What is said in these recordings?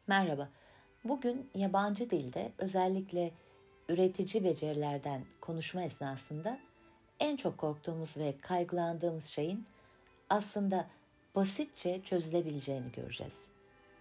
Merhaba. Bugün yabancı dilde özellikle üretici becerilerden konuşma esnasında en çok korktuğumuz ve kaygılandığımız şeyin aslında basitçe çözülebileceğini göreceğiz.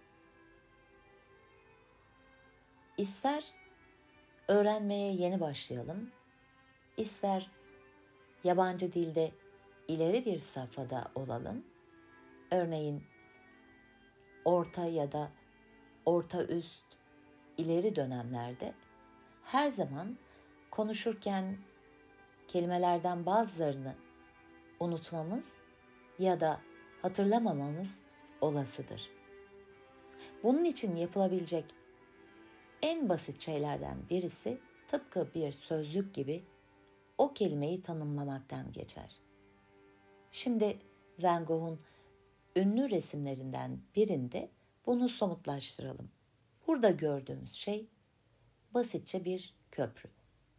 İster öğrenmeye yeni başlayalım, ister yabancı dilde ileri bir safhada olalım, örneğin orta ya da orta üst ileri dönemlerde her zaman konuşurken kelimelerden bazılarını unutmamız ya da hatırlamamamız olasıdır. Bunun için yapılabilecek en basit şeylerden birisi tıpkı bir sözlük gibi o kelimeyi tanımlamaktan geçer. Şimdi Van Gogh'un ünlü resimlerinden birinde bunu somutlaştıralım. Burada gördüğümüz şey basitçe bir köprü.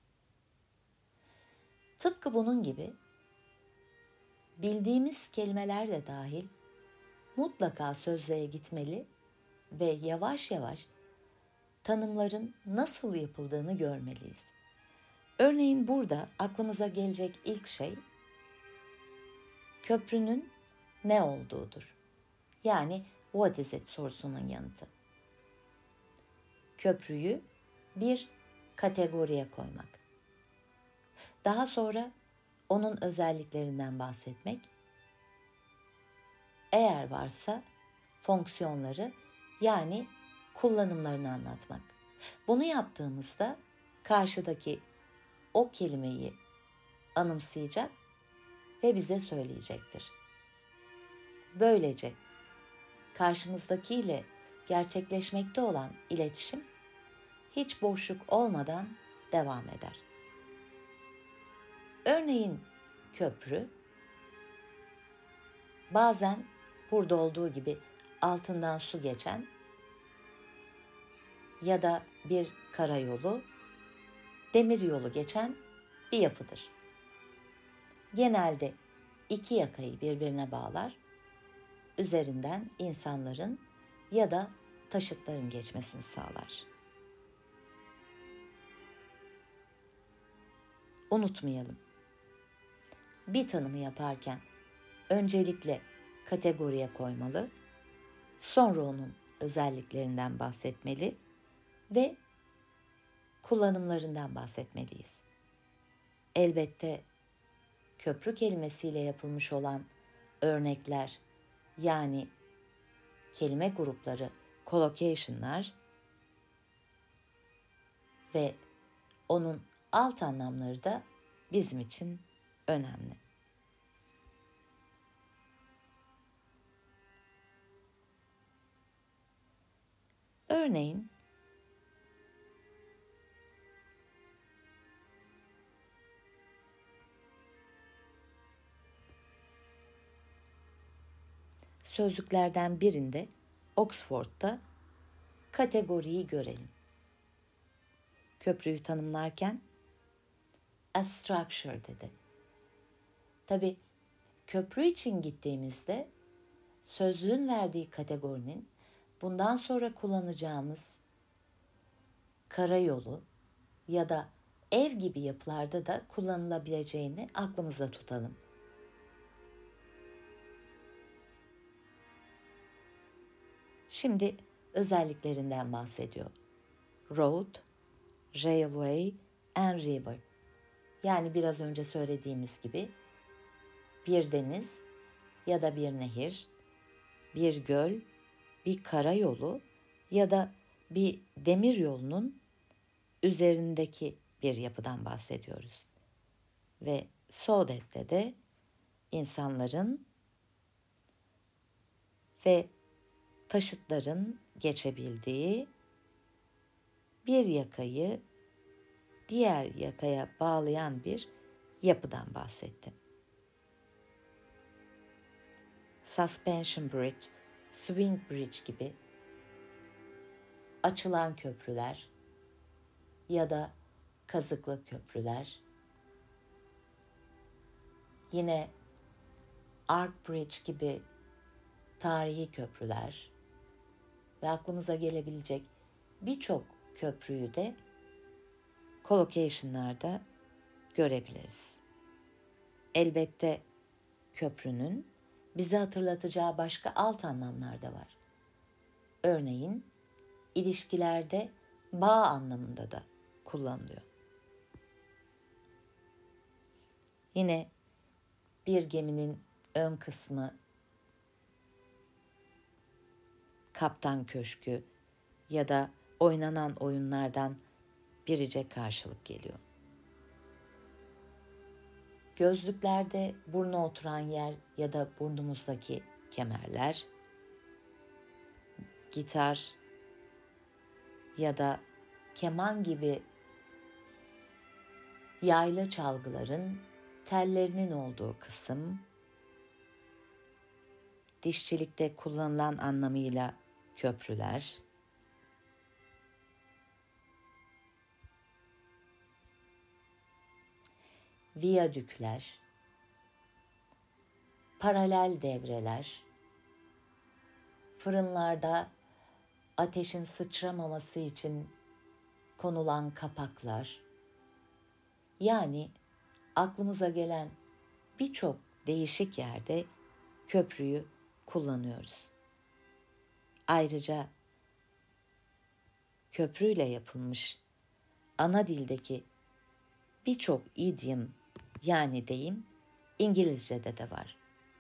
Tıpkı bunun gibi bildiğimiz kelimeler de dahil mutlaka sözlüğe gitmeli ve yavaş yavaş tanımların nasıl yapıldığını görmeliyiz. Örneğin burada aklımıza gelecek ilk şey köprünün ne olduğudur. Yani what is it sorusunun yanıtı. Köprüyü bir kategoriye koymak. Daha sonra onun özelliklerinden bahsetmek. Eğer varsa fonksiyonları yani kullanımlarını anlatmak. Bunu yaptığımızda karşıdaki o kelimeyi anımsayacak ve bize söyleyecektir. Böylece karşımızdakiyle gerçekleşmekte olan iletişim hiç boşluk olmadan devam eder. Örneğin köprü bazen burada olduğu gibi altından su geçen ya da bir karayolu, demir yolu geçen bir yapıdır. Genelde iki yakayı birbirine bağlar, üzerinden insanların ya da taşıtların geçmesini sağlar. Unutmayalım. Bir tanımı yaparken öncelikle kategoriye koymalı, sonra onun özelliklerinden bahsetmeli ve kullanımlarından bahsetmeliyiz. Elbette köprü kelimesiyle yapılmış olan örnekler yani kelime grupları, collocation'lar ve onun alt anlamları da bizim için önemli. Örneğin sözlüklerden birinde Oxford'da kategoriyi görelim. Köprüyü tanımlarken a structure dedi. Tabii köprü için gittiğimizde sözlüğün verdiği kategorinin bundan sonra kullanacağımız karayolu ya da ev gibi yapılarda da kullanılabileceğini aklımızda tutalım. Şimdi özelliklerinden bahsediyor. Road, railway and river. Yani biraz önce söylediğimiz gibi bir deniz ya da bir nehir, bir göl, bir karayolu ya da bir demir yolunun üzerindeki bir yapıdan bahsediyoruz. Ve so that'te de insanların ve taşıtların geçebildiği bir yakayı diğer yakaya bağlayan bir yapıdan bahsettim. Suspension bridge, swing bridge gibi açılan köprüler ya da kazıklı köprüler, yine Arc Bridge gibi tarihi köprüler, ve aklımıza gelebilecek birçok köprüyü de collocation'larda görebiliriz. Elbette köprünün bize hatırlatacağı başka alt anlamlar da var. Örneğin ilişkilerde bağ anlamında da kullanılıyor. Yine bir geminin ön kısmı kaptan köşkü ya da oynanan oyunlardan birice karşılık geliyor. Gözlüklerde buruna oturan yer ya da burnumuzdaki kemerler, gitar ya da keman gibi yaylı çalgıların tellerinin olduğu kısım, dişçilikte kullanılan anlamıyla köprüler, viyadükler, paralel devreler, fırınlarda ateşin sıçramaması için konulan kapaklar, yani aklımıza gelen birçok değişik yerde köprüyü kullanıyoruz. Ayrıca köprüyle yapılmış ana dildeki birçok idiom yani deyim İngilizce'de de var.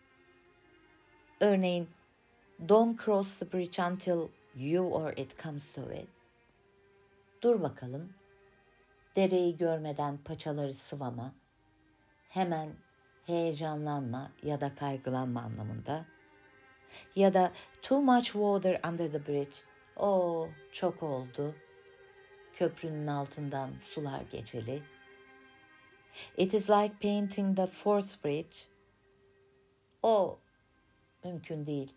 Örneğin "Don't cross the bridge until you or it comes to it." Dur bakalım, dereyi görmeden paçaları sıvama, hemen heyecanlanma ya da kaygılanma anlamında. Ya da "Too much water under the bridge." Çok oldu. Köprünün altından sular geçeli. "It is like painting the fourth bridge." Mümkün değil.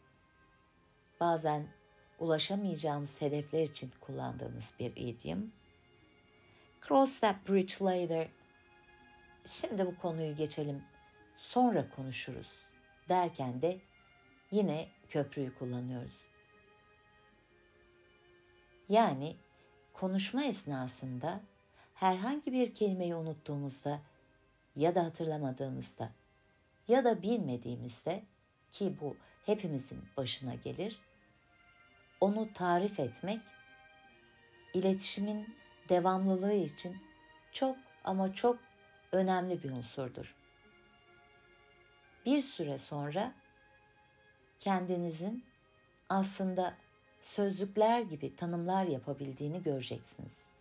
Bazen ulaşamayacağımız hedefler için kullandığımız bir idiom. "Cross that bridge later." Şimdi bu konuyu geçelim, sonra konuşuruz derken de yine köprüyü kullanıyoruz. Yani konuşma esnasında herhangi bir kelimeyi unuttuğumuzda ya da hatırlamadığımızda ya da bilmediğimizde, ki bu hepimizin başına gelir, onu tarif etmek iletişimin devamlılığı için çok ama çok önemli bir unsurdur. Bir süre sonra kendinizin aslında sözlükler gibi tanımlar yapabildiğini göreceksiniz.